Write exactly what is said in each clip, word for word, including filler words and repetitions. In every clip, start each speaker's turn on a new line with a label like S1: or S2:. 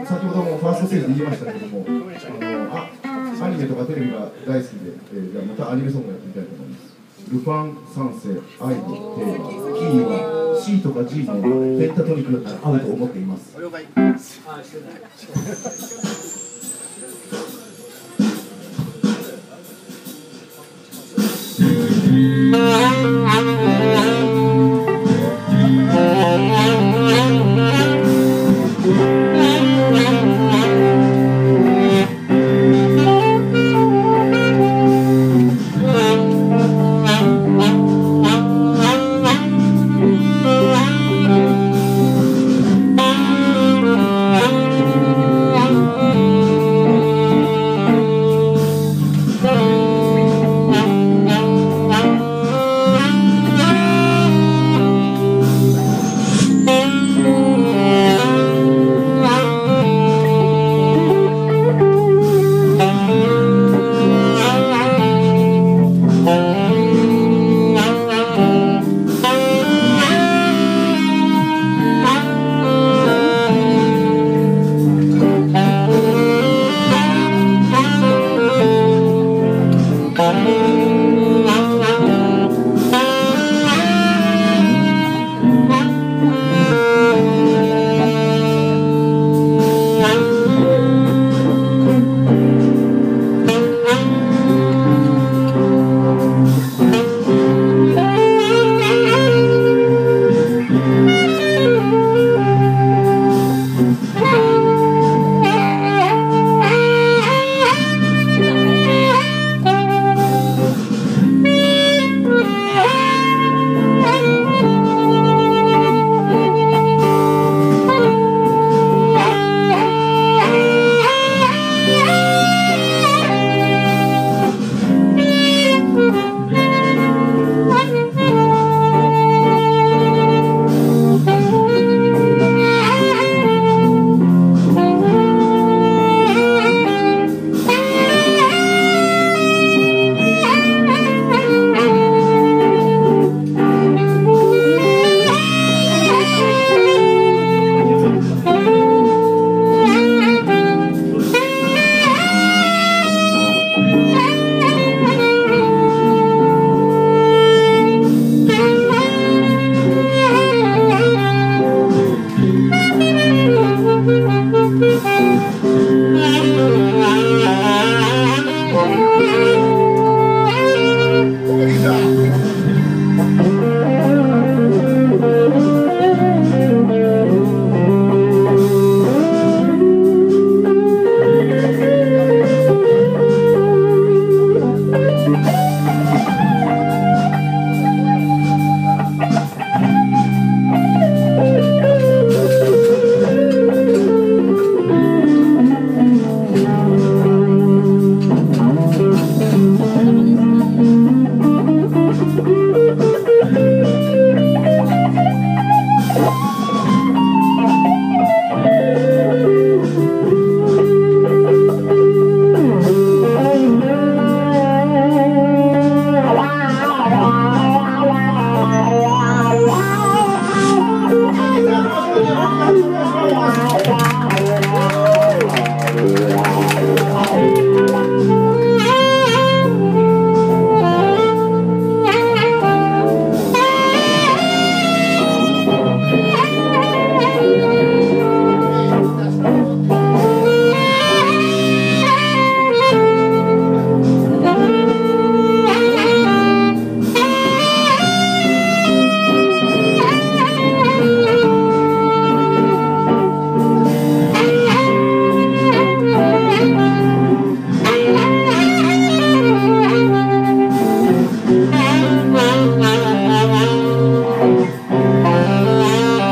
S1: 先ほどもファーストステージで言いましたけども、あのあアニメとかテレビが大好きで、えー、じゃあまたアニメソングやってみたいと思います。ルパン三世愛のテーマ、キーは シー とか ジー のペンタトニックだったら合うと思っています。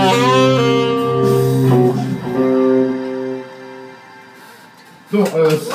S1: どうもありがとうございます。